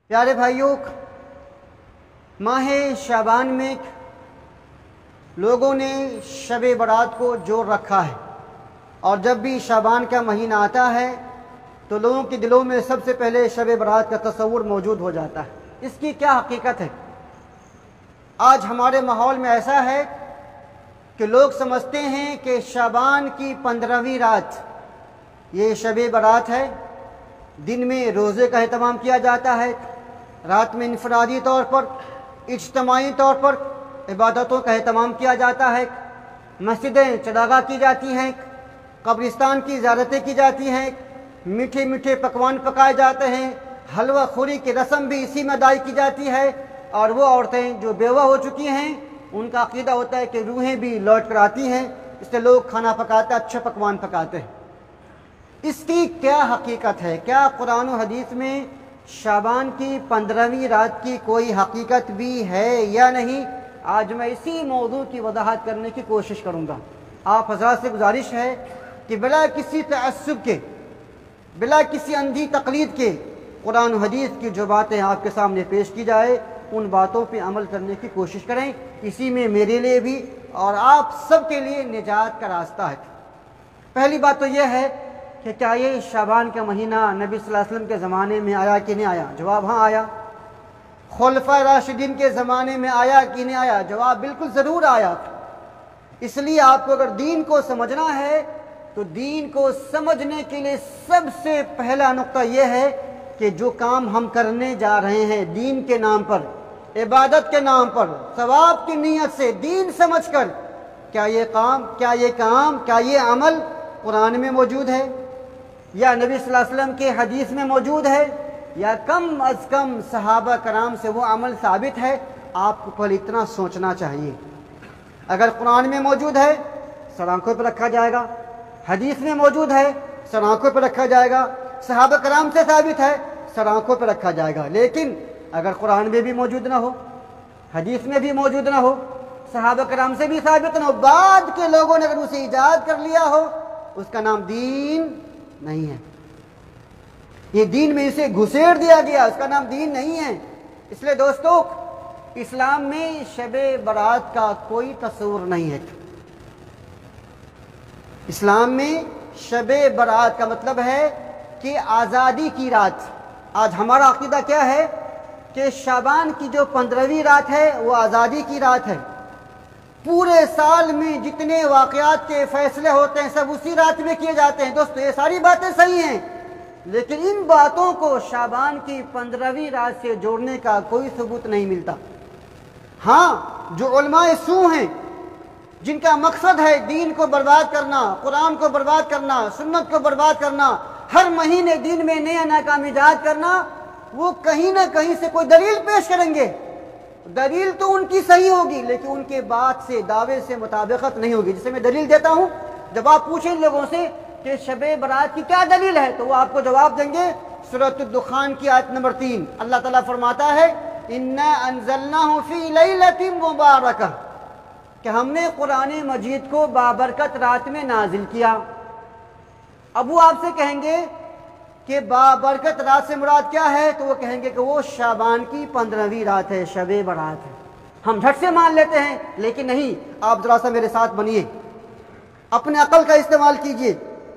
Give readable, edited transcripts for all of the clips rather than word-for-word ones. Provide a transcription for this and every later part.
پیارے بھائیوں، ماہ شعبان میں لوگوں نے شب برات کو جوڑ رکھا ہے، اور جب بھی شعبان کا مہینہ آتا ہے تو لوگوں کے دلوں میں سب سے پہلے شب برات کا تصور موجود ہو جاتا ہے۔ اس کی کیا حقیقت ہے؟ آج ہمارے ماحول میں ایسا ہے کہ لوگ سمجھتے ہیں کہ شعبان کی 15ویں رات یہ شب برات ہے۔ دن میں روزے کا اہتمام کیا جاتا ہے، رات میں انفرادی طور پر اجتماعی طور پر عبادتوں کا اہتمام کیا جاتا ہے، مسجدیں چراغاں کی جاتی ہیں، قبرستان کی زیارتیں کی جاتی ہیں، میٹھے میٹھے پکوان پکائے جاتے ہیں، حلوہ خوری کی رسم بھی اسی میں ادائی کی جاتی ہے، اور وہ عورتیں جو بیوہ ہو چکی ہیں ان کا عقیدہ ہوتا ہے کہ روحیں بھی لوٹ کر آتی ہیں، اس لیے لوگ کھانا پکاتے ہیں، اچھا پکوان پکاتے ہیں۔ اس کی کیا حقیقت ہے؟ کیا قرآن و حدیث میں شعبان کی 15ویں رات کی کوئی حقیقت بھی ہے یا نہیں؟ آج میں اسی موضوع کی وضاحت کرنے کی کوشش کروں گا۔ آپ حضرات سے گزارش ہے کہ بلا کسی تعصب کے، بلا کسی اندھی تقلید کے قرآن و حدیث کی جو باتیں آپ کے سامنے پیش کی جائے ان باتوں پہ عمل کرنے کی کوشش کریں، اسی میں میرے لیے بھی اور آپ سب کے لیے نجات کا راستہ ہے۔ پہلی بات تو یہ ہے کہ کیا یہ شعبان کا مہینہ نبی صلی اللہ علیہ وسلم کے زمانے میں آیا کہ نہیں آیا؟ جواب ہاں آیا۔ خلفائے راشدین کے زمانے میں آیا کہ نہیں آیا؟ جواب بالکل ضرور آیا۔ اس لیے آپ کو اگر دین کو سمجھنا ہے تو دین کو سمجھنے کے لیے سب سے پہلا نقطہ یہ ہے کہ جو کام ہم کرنے جا رہے ہیں دین کے نام پر، عبادت کے نام پر، ثواب کی نیت سے، دین سمجھ کر، کیا یہ کام کیا یہ عمل قرآن میں موجود ہے یا نبی صلی اللہ علیہ وسلم کے حدیث میں موجود ہے، یا کم از کم صحابہ کرام سے وہ عمل ثابت ہے؟ آپ کو پہلے اتنا سوچنا چاہیے۔ اگر قرآن میں موجود ہے سر آنکھوں پہ رکھا جائے گا، حدیث میں موجود ہے سر آنکھوں پہ رکھا جائے گا، صحابہ کرام سے ثابت ہے سر آنکھوں پہ رکھا جائے گا۔ لیکن اگر قرآن میں بھی موجود نہ ہو، حدیث میں بھی موجود نہ ہو، صحابہ کرام سے بھی ثابت نہ ہو، بعد کے لوگوں نے اگر اسے ایجاد کر لیا ہو، اس کا نام دین نہیں ہے۔ یہ دین میں اسے گھسیڑ دیا گیا، اس کا نام دین نہیں ہے۔ اس لیے دوستو، اسلام میں شب برات کا کوئی تصور نہیں ہے۔ اسلام میں شب برات کا مطلب ہے کہ آزادی کی رات۔ آج ہمارا عقیدہ کیا ہے کہ شعبان کی جو 15ویں رات ہے وہ آزادی کی رات ہے۔ پورے سال میں جتنے واقعات کے فیصلے ہوتے ہیں سب اسی رات میں کیے جاتے ہیں۔ دوستو یہ ساری باتیں صحیح ہیں، لیکن ان باتوں کو شعبان کی 15ویں رات سے جوڑنے کا کوئی ثبوت نہیں ملتا۔ ہاں، جو علماء سو ہیں جن کا مقصد ہے دین کو برباد کرنا، قرآن کو برباد کرنا، سنت کو برباد کرنا، ہر مہینے دین میں نیا ناکام ایجاد کرنا، وہ کہیں نہ کہیں سے کوئی دلیل پیش کریں گے۔ دلیل تو ان کی صحیح ہوگی لیکن ان کے بات سے، دعوے سے مطابقت نہیں ہوگی۔ جسے میں دلیل دیتا ہوں، جب آپ پوچھیں لوگوں سے کہ شب برات کی کیا دلیل ہے تو وہ آپ کو جواب دیں گے سورۃ الدخان کی آیت نمبر 3۔ اللہ تعالیٰ فرماتا ہے اِنَّا أَنزَلْنَاهُ فِي لَيْلَةٍ مُبَارَكَةٍ، کہ ہم نے قرآن مجید کو بابرکت رات میں نازل کیا۔ اب وہ آپ سے کہیں گے کہ بابرکت رات سے مراد کیا ہے، تو وہ کہیں گے کہ وہ شعبان کی 15ویں رات ہے، شب برات ہے۔ ہم جھٹ سے مان لیتے ہیں، لیکن نہیں، آپ ذرا سا میرے ساتھ بنیے، اپنے عقل کا استعمال کیجئے۔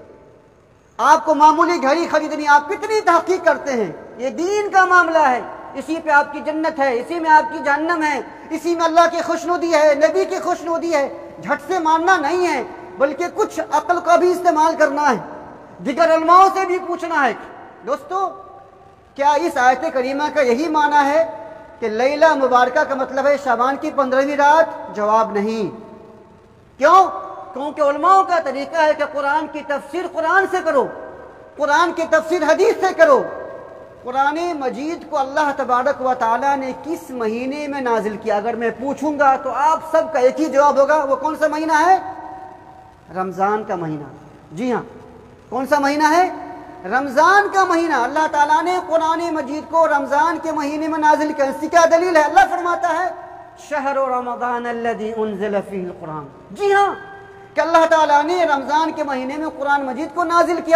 آپ کو معمولی گھڑی خریدنی، آپ کتنی تحقیق کرتے ہیں؟ یہ دین کا معاملہ ہے، اسی پہ آپ کی جنت ہے، اسی میں آپ کی جہنم ہے، اسی میں اللہ کی خوشنودی ہے، نبی کی خوشنودی ہے۔ جھٹ سے ماننا نہیں ہے، بلکہ کچھ عقل کا بھی استعمال کرنا ہے، دیگر علماء سے بھی پوچھنا ہے۔ دوستو، کیا اس آیت کریمہ کا یہی معنی ہے کہ لیلہ مبارکہ کا مطلب ہے شعبان کی 15ویں رات؟ جواب نہیں۔ کیوں؟ کیونکہ علماء کا طریقہ ہے کہ قرآن کی تفسیر قرآن سے کرو، قرآن کی تفسیر حدیث سے کرو۔ قرآن مجید کو اللہ تبارک و تعالیٰ نے کس مہینے میں نازل کیا؟ اگر میں پوچھوں گا تو آپ سب کا ایک ہی جواب ہوگا، وہ کون سا مہینہ ہے؟ رمضان کا مہینہ۔ جی ہاں، کون سا مہینہ ہے؟ رمضان کا مہینہ۔ اللہ تعالیٰ نے قرآن مجید کو رمضان کے مہینے میں نازل کیا۔ اس کی کیا دلیل ہے؟ اللہ فرماتا ہے شہر رمضان الذی انزل فیہ القرآن۔ جی ہاں، کہ اللہ تعالیٰ نے رمضان کے مہینے میں قرآن مجید کو نازل کیا۔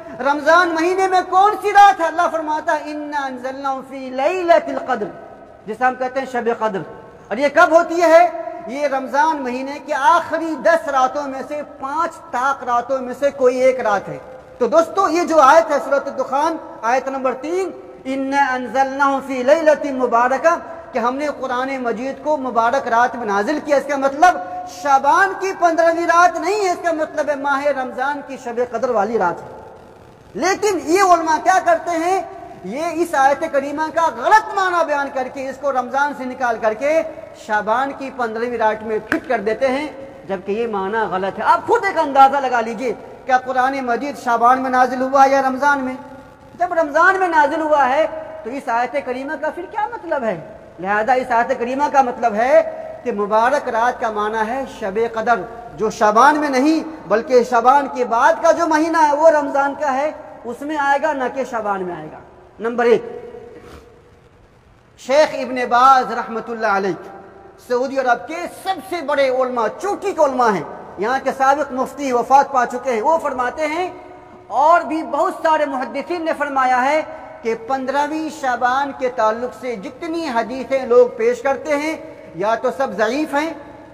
رمضان مہینے میں کون سی رات ہے؟ اللہ فرماتا ہے اِنَّا أَنزَلْنَاهُ فِي لَيْلَةِ الْقَدْرِ، جسے ہم کہتے ہیں شب قدر۔ اور یہ کب ہوتی ہے؟ یہ رمضان مہینے کے آخری 10 راتوں میں سے 5 طاق راتوں میں سے کوئی ایک رات ہے۔ تو دوستو یہ جو آیت ہے سورۃ الدخان آیت نمبر 3، اِنَّا أَنزَلْنَاهُ فِي لَيْلَةٍ مُبَارَكَةٍ، کہ ہم نے قرآن مجید کو مبارک رات میں نازل کیا، اس کا مطلب شعبان کی 15ویں رات نہیں ہے، اس کا مطلب ہے ماہ رمضان کی شب قدر والی رات ہے۔ لیکن یہ علماء کیا کرتے ہیں، یہ اس آیت کریمہ کا غلط معنی بیان کر کے اس کو رمضان سے نکال کر کے شعبان کی 15ویں رات میں فٹ کر دیتے ہیں، جبکہ یہ معنی غلط ہے۔ آپ خود ایک اندازہ لگا لیجئے، کیا قرآن مجید شعبان میں نازل ہوا یا رمضان میں؟ جب رمضان میں نازل ہوا ہے تو اس آیت کریمہ کا پھر کیا مطلب ہے؟ لہذا اس آیت کریمہ کا مطلب ہے کہ مبارک رات کا معنی ہے شب قدر، جو شعبان میں نہیں بلکہ شعبان کے بعد کا جو مہینہ ہے وہ رمضان کا ہے، اس میں آئے گا، نہ کہ شعبان میں آئے گا۔ نمبر 1، شیخ ابن باز رحمۃ اللہ علیہ سعودی عرب کے سب سے بڑے علماء، چوٹی کے علماء ہیں، یہاں کے سابق مفتی وفات پا چکے ہیں، وہ فرماتے ہیں اور بھی بہت سارے محدثین نے فرمایا ہے کہ 15ویں شعبان کے تعلق سے جتنی حدیثیں لوگ پیش کرتے ہیں یا تو سب ضعیف ہیں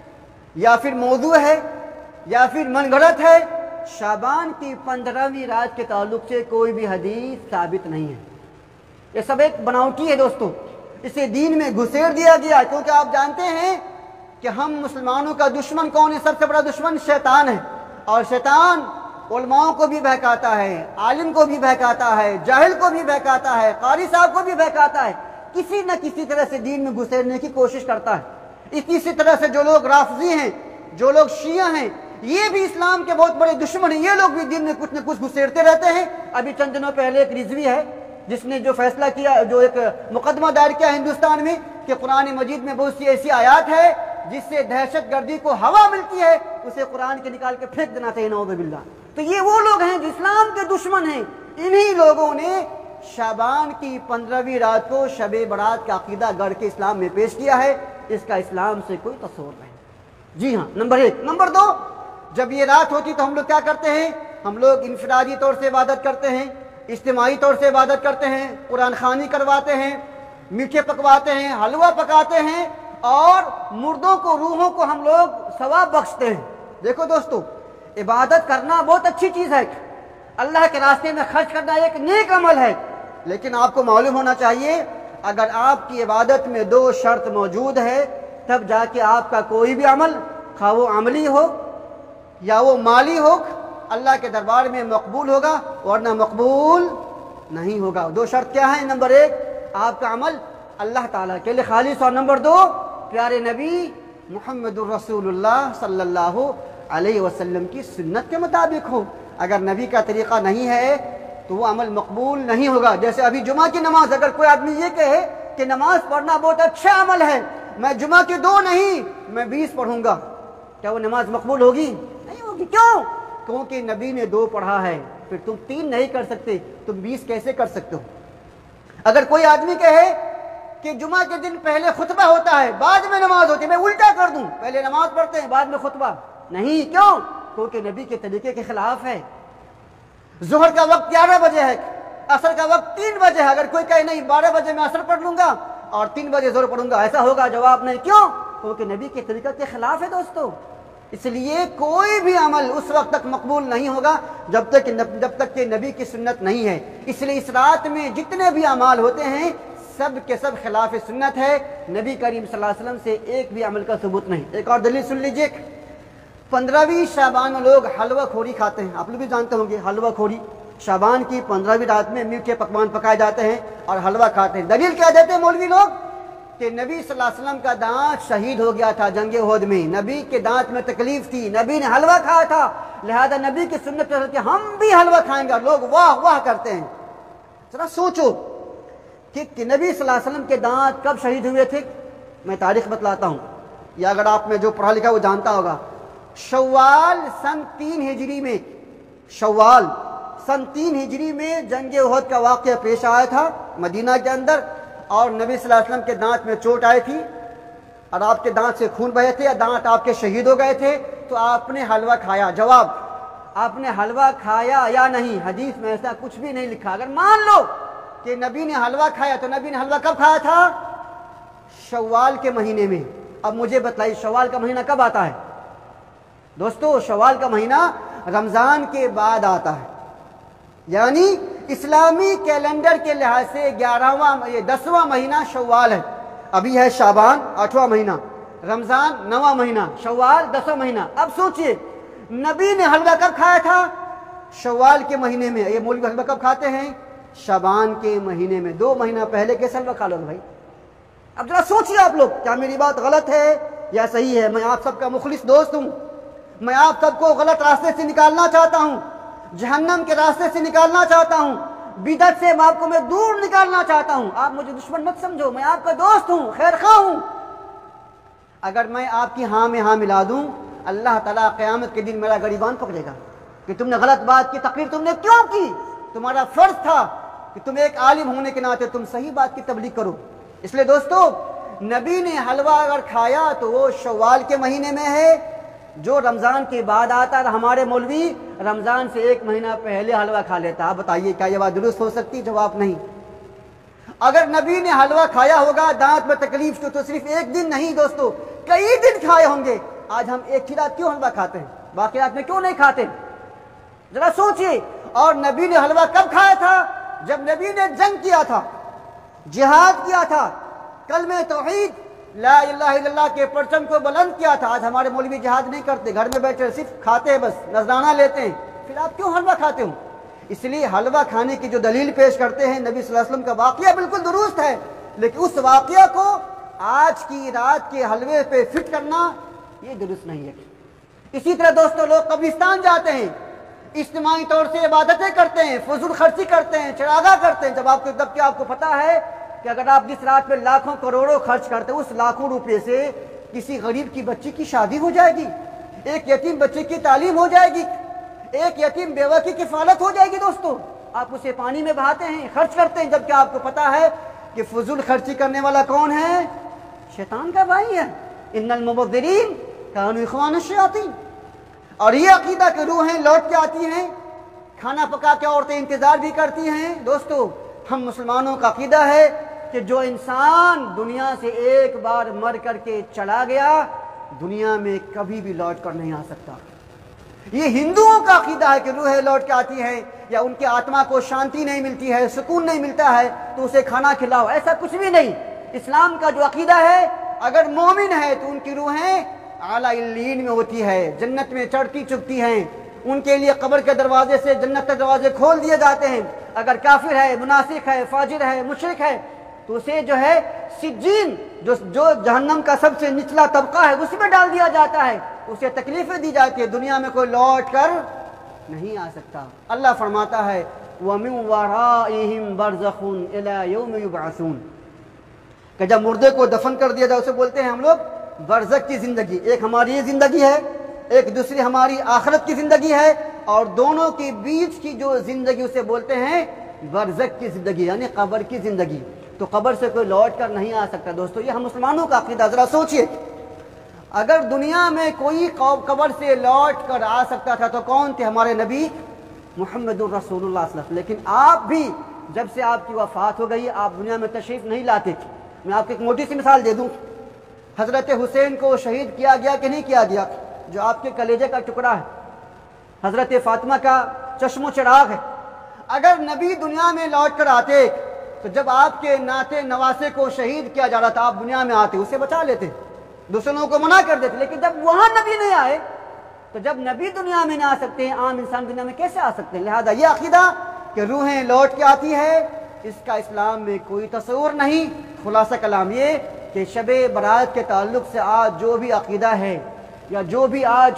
یا پھر موضوع ہے یا پھر من گھڑت ہے۔ شعبان کی 15ویں رات کے تعلق سے کوئی بھی حدیث ثابت نہیں ہے، یہ سب ایک بناوٹی ہے دوستو، اسے دین میں گھسیڑ دیا گیا، کیونکہ آپ جانتے ہیں کہ ہم مسلمانوں کا دشمن کون ہے؟ سب سے بڑا دشمن شیطان ہے، اور شیطان علماء کو بھی بہکاتا ہے، عالم کو بھی بہکاتا ہے، جاہل کو بھی بہکاتا ہے، قاری صاحب کو بھی بہکاتا ہے، کسی نہ کسی طرح سے دین میں گھسیڑنے کی کوشش کرتا ہے۔ اسی طرح سے جو لوگ رافضی ہیں، جو لوگ شیعہ ہیں، یہ بھی اسلام کے بہت بڑے دشمن ہیں، یہ لوگ بھی دین میں کچھ نہ کچھ گھسیڑتے رہتے ہیں۔ ابھی چند دنوں پہلے ایک رضوی ہے جس نے جو فیصلہ کیا، جو ایک مقدمہ دائر کیا ہندوستان میں کہ قرآن مجید میں بہت سی ایسی آیات ہے جس سے دہشت گردی کو ہوا ملتی ہے، اسے قرآن کے نکال کے پھینک دینا چاہیے، نعوذ باللہ۔ تو یہ وہ لوگ ہیں جو اسلام کے دشمن ہیں، انہی لوگوں نے شعبان کی 15ویں رات کو شب برات کا عقیدہ گڑھ کے اسلام میں پیش کیا ہے، اس کا اسلام سے کوئی تصور نہیں۔ جی ہاں، نمبر 1۔ نمبر 2، جب یہ رات ہوتی تو ہم لوگ کیا کرتے ہیں؟ ہم لوگ انفرادی طور سے عبادت کرتے ہیں، اجتماعی طور سے عبادت کرتے ہیں، قرآن خوانی کرواتے ہیں، میٹھے پکواتے ہیں، حلوہ پکاتے ہیں، اور مردوں کو، روحوں کو ہم لوگ ثواب بخشتے ہیں۔ دیکھو دوستو، عبادت کرنا بہت اچھی چیز ہے، اللہ کے راستے میں خرچ کرنا ایک نیک عمل ہے، لیکن آپ کو معلوم ہونا چاہیے اگر آپ کی عبادت میں 2 شرط موجود ہے تب جا کے آپ کا کوئی بھی عمل، خواہ وہ عملی ہو یا وہ مالی ہو، اللہ کے دربار میں مقبول ہوگا، ورنہ مقبول نہیں ہوگا۔ 2 شرط کیا ہیں؟ نمبر 1، آپ کا عمل اللہ تعالیٰ کے لیے خالص، اور نمبر 2، پیارے نبی محمد الرسول اللہ صلی اللہ علیہ وسلم کی سنت کے مطابق ہو۔ اگر نبی کا طریقہ نہیں ہے تو وہ عمل مقبول نہیں ہوگا۔ جیسے ابھی جمعہ کی نماز، اگر کوئی آدمی یہ کہے کہ نماز پڑھنا بہت اچھا عمل ہے، میں جمعہ کی 2 نہیں میں 20 پڑھوں گا، کیا وہ نماز مقبول ہوگی؟ نہیں ہوگی۔ کیوں؟ کیونکہ نبی نے 2 پڑھا ہے، پھر تم 3 نہیں کر سکتے، تم 20 کیسے کر سکتے ہو؟ اگر کوئی آدمی کہے کہ جمعہ کے دن پہلے خطبہ ہوتا ہے بعد میں نماز ہوتی ہے، میں الٹا کر دوں، پہلے نماز پڑھتے ہیں بعد میں خطبہ، نہیں، کیوں؟ کیونکہ نبی کے طریقے کے خلاف ہے۔ ظہر کا وقت 11 بجے ہے، عصر کا وقت 3 بجے ہے، اگر کوئی کہے نہیں 12 بجے میں عصر پڑھ لوں گا اور 3 بجے ظہر پڑھوں گا، ایسا ہوگا؟ جواب نہیں۔ کیوں؟ کیونکہ نبی کے طریقے کے خلاف ہے دوستو۔ اس لیے کوئی بھی عمل اس وقت تک مقبول نہیں ہوگا جب تک کہ نبی کی سنت نہیں ہے۔ اس لیے اس رات میں جتنے بھی اعمال ہوتے ہیں سب کے سب خلاف سنت ہے، نبی کریم صلی اللہ علیہ وسلم سے ایک بھی عمل کا ثبوت نہیں۔ ایک اور دلیل سن لیجئے، 15ویں شعبان میں لوگ حلوہ خوری کھاتے ہیں، آپ لوگ بھی جانتے ہوں گے حلوہ خوری۔ شعبان کی 15ویں رات میں میٹھے پکوان پکائے جاتے ہیں اور حلوہ کھاتے ہیں۔ دلیل کیا دیتے ہیں مولوی لوگ؟ کہ نبی صلی اللہ علیہ وسلم کا دانت شہید ہو گیا تھا جنگ احد میں، نبی کے دانت میں تکلیف تھی، نبی نے حلوہ کھایا تھا، لہذا نبی کی سنت پر کہ ہم بھی حلوہ کھائیں گے، لوگ واہ واہ کرتے ہیں۔ ذرا سوچو کہ نبی صلی اللہ علیہ وسلم کے دانت کب شہید ہوئے تھے؟ میں تاریخ بتلاتا ہوں، یا اگر آپ میں جو پڑھا لکھا وہ جانتا ہوگا۔ شوال سن 3 ہجری میں، شوال سن 3 ہجری میں جنگ احد کا واقعہ پیش آیا تھا مدینہ کے اندر، اور نبی صلی اللہ علیہ وسلم کے دانت میں چوٹ آئی تھی اور آپ کے دانت سے خون بہے تھے، یا دانت آپ کے شہید ہو گئے تھے، تو آپ نے حلوہ کھایا۔ جواب، آپ نے حلوہ کھایا یا نہیں؟ حدیث میں ایسا کچھ بھی نہیں لکھا۔ اگر مان لو کہ نبی نے حلوہ کھایا تو نبی نے حلوہ کب کھایا تھا؟ شوال کے مہینے میں۔ اب مجھے بتائیے شوال کا مہینہ کب آتا ہے؟ دوستو شوال کا مہینہ رمضان کے بعد آتا ہے، یعنی اسلامی کیلنڈر کے لحاظ سے 10واں مہینہ شوال ہے۔ ابھی ہے شعبان 8واں مہینہ، رمضان 9واں مہینہ، شوال 10واں مہینہ۔ اب سوچئے نبی نے حلوہ کب کھایا تھا؟ شوال کے مہینے میں۔ یہ مولوی حلوہ کب کھاتے ہیں؟ شعبان کے مہینے میں۔ 2 مہینہ پہلے کیسے حلوہ کھا لو بھائی؟ اب ذرا سوچئے آپ لوگ، کیا میری بات غلط ہے یا صحیح ہے؟ میں آپ سب کا مخلص دوست ہوں، میں آپ سب کو غلط راستے سے نکالنا چاہتا ہوں، جہنم کے راستے سے نکالنا چاہتا ہوں، بدعت سے آپ کو میں دور نکالنا چاہتا ہوں۔ آپ مجھے دشمن مت سمجھو، میں آپ کا دوست ہوں، خیر خواہ ہوں۔ اگر میں آپ کی ہاں میں ہاں ملا دوں، اللہ تعالیٰ قیامت کے دن میرا گریبان پکڑے گا کہ تم نے غلط بات کی، تقریر تم نے کیوں کی؟ تمہارا فرض تھا کہ تم ایک عالم ہونے کے ناطے تم صحیح بات کی تبلیغ کرو۔ اس لیے دوستو نبی نے حلوہ اگر کھایا تو وہ شوال کے مہینے میں ہے جو رمضان کے بعد آتا ہے۔ ہمارے مولوی رمضان سے 1 مہینہ پہلے حلوہ کھا لیتا۔ آپ بتائیے کیا یہ بات درست ہو سکتی؟ جواب نہیں۔ اگر نبی نے حلوہ کھایا ہوگا دانت میں تکلیف تو صرف 1 دن نہیں دوستو، کئی دن کھائے ہوں گے۔ آج ہم ایک ہی رات کیوں حلوہ کھاتے ہیں، باقی رات میں کیوں نہیں کھاتے؟ ذرا سوچئے۔ اور نبی نے حلوہ کب کھایا تھا؟ جب نبی نے جنگ کیا تھا، جہاد کیا تھا، کلمہ توحید لا الہ الا اللہ کے پرچم کو بلند کیا تھا۔ آج ہمارے مولوی جہاد نہیں کرتے، گھر میں بیٹھے صرف کھاتے ہیں، بس نذرانہ لیتے ہیں۔ پھر آپ کیوں حلوہ کھاتے ہو؟ اس لیے حلوہ کھانے کی جو دلیل پیش کرتے ہیں نبی صلی اللہ علیہ وسلم کا واقعہ بالکل درست ہے، لیکن اس واقعہ کو آج کی رات کے حلوے پہ فٹ کرنا یہ درست نہیں ہے۔ اسی طرح دوستو لوگ قبرستان جاتے ہیں، اجتماعی طور سے عبادتیں کرتے ہیں، فضول خرچی کرتے ہیں، چراغاں کرتے ہیں، جبکہ آپ کو پتا ہے کہ اگر آپ جس رات میں لاکھوں کروڑوں خرچ کرتے ہیں، اس لاکھوں روپے سے کسی غریب کی بچی کی شادی ہو جائے گی، ایک یتیم بچے کی تعلیم ہو جائے گی، ایک یتیم بیوہ کی کفالت ہو جائے گی۔ دوستو آپ اسے پانی میں بہاتے ہیں، خرچ کرتے ہیں، جبکہ آپ کو پتا ہے کہ فضول خرچی کرنے والا کون ہے؟ شیطان کا بھائی ہے۔ ان المبذرین کانوا اخوان الشیاطین۔ اور یہ عقیدہ کہ روحیں لوٹ کے آتی ہیں، کھانا پکا کے عورتیں انتظار بھی کرتی ہیں۔ دوستو ہم مسلمانوں کا عقیدہ ہے کہ جو انسان دنیا سے ایک بار مر کر کے چلا گیا دنیا میں کبھی بھی لوٹ کر نہیں آ سکتا۔ یہ ہندوؤں کا عقیدہ ہے کہ روحیں لوٹ کے آتی ہیں یا ان کے آتما کو شانتی نہیں ملتی ہے، سکون نہیں ملتا ہے تو اسے کھانا کھلاؤ، ایسا کچھ بھی نہیں۔ اسلام کا جو عقیدہ ہے اگر مومن ہے تو ان کی روحیں اعلیٰ علیین میں ہوتی ہے، جنت میں چڑھتی چکتی ہیں، ان کے لیے قبر کے دروازے سے جنت کے دروازے کھول دیے جاتے ہیں۔ اگر کافر ہے، منافق ہے، فاجر ہے، مشرک ہے تو اسے جو ہے سجین جو جہنم کا سب سے نچلا طبقہ ہے اس میں ڈال دیا جاتا ہے، اسے تکلیفیں دی جاتی ہے، دنیا میں کوئی لوٹ کر نہیں آ سکتا۔ اللہ فرماتا ہے وَمِن وَرَائِهِمْ بَرْزَخٌ إِلَى يَوْمِ يُبْعَثُونَ کہ جب مردے کو دفن کر دیا جائے اسے بولتے ہیں ہم لوگ برزخ کی زندگی۔ ایک ہماری یہ زندگی ہے، ایک دوسری ہماری آخرت کی زندگی ہے، اور دونوں کے بیچ کی جو زندگی اسے بولتے ہیں برزخ کی زندگی، یعنی قبر کی زندگی۔ تو قبر سے کوئی لوٹ کر نہیں آ سکتا۔ دوستو یہ ہم مسلمانوں کا عقیدہ۔ ذرا سوچئے اگر دنیا میں کوئی قبر سے لوٹ کر آ سکتا تھا تو کون تھے؟ ہمارے نبی محمد الرسول اللہ صلی اللہ علیہ وسلم۔ لیکن آپ بھی جب سے آپ کی وفات ہو گئی آپ دنیا میں تشریف نہیں لاتے تھے۔ میں آپ کو ایک موٹی سی مثال دے دوں، حضرت حسین کو شہید کیا گیا کہ نہیں کیا گیا؟ جو آپ کے کلیجے کا ٹکڑا ہے، حضرت فاطمہ کا چشم و چراغ ہے۔ اگر نبی دنیا میں لوٹ کر آتے تو جب آپ کے ناتے نواسے کو شہید کیا جا رہا تھا آپ دنیا میں آتے، اسے بچا لیتے، دوسروں کو منع کر دیتے۔ لیکن جب وہاں نبی نہیں آئے تو جب نبی دنیا میں نہ آ سکتے ہیں عام انسان دنیا میں کیسے آ سکتے ہیں؟ لہذا یہ عقیدہ کہ روحیں لوٹ کے آتی ہے اس کا اسلام میں کوئی تصور نہیں۔ خلاصہ کلام یہ کہ شب برات کے تعلق سے آج جو بھی عقیدہ ہے یا جو بھی آج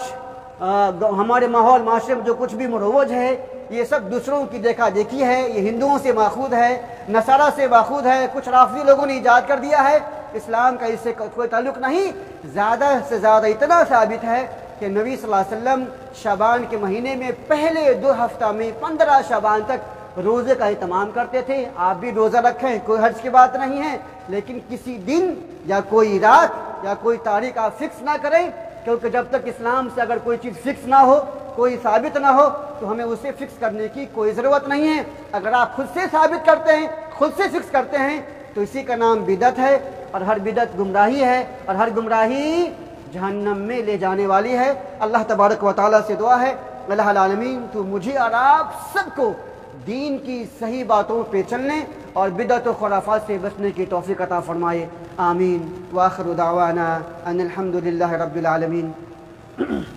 ہمارے ماحول معاشرے میں جو کچھ بھی مروج ہے یہ سب دوسروں کی دیکھا دیکھی ہے، یہ ہندوؤں سے ماخوذ ہے، نصارہ سے ماخوذ ہے، کچھ رافضی لوگوں نے ایجاد کر دیا ہے، اسلام کا اس سے کوئی تعلق نہیں۔ زیادہ سے زیادہ اتنا ثابت ہے کہ نبی صلی اللہ علیہ وسلم شعبان کے مہینے میں پہلے 2 ہفتہ میں 15 شعبان تک روزے کا اہتمام کرتے تھے۔ آپ بھی روزہ رکھیں، کوئی حرج کی بات نہیں ہے، لیکن کسی دن یا کوئی رات یا کوئی تاریخ آپ فکس نہ کریں، کیونکہ جب تک اسلام سے اگر کوئی چیز فکس نہ ہو کوئی ثابت نہ ہو تو ہمیں اسے فکس کرنے کی کوئی ضرورت نہیں ہے۔ اگر آپ خود سے ثابت کرتے ہیں، خود سے فکس کرتے ہیں تو اسی کا نام بدعت ہے، اور ہر بدعت گمراہی ہے، اور ہر گمراہی جہنم میں لے جانے والی ہے۔ اللہ تبارک و تعالیٰ سے دعا ہے الہ العالمین تو مجھے اور آپ سب کو دین کی صحیح باتوں پہ چلنے اور بدعت و خرافات سے بچنے کی توفیق عطا فرمائے، آمین۔ وآخر دعوانا ان الحمد للہ رب العالمین۔